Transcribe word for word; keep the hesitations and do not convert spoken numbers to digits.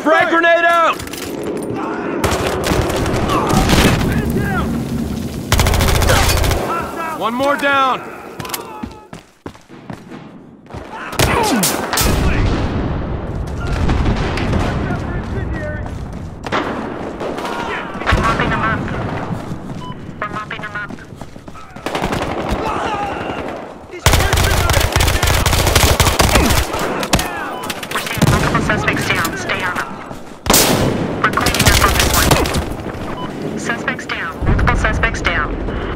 Frag grenade out! One more down! Mopping them up. We're mopping them up. We're seeing multiple suspects down. Stay on them. We're cleaning up on this one. Suspects down. Multiple suspects down.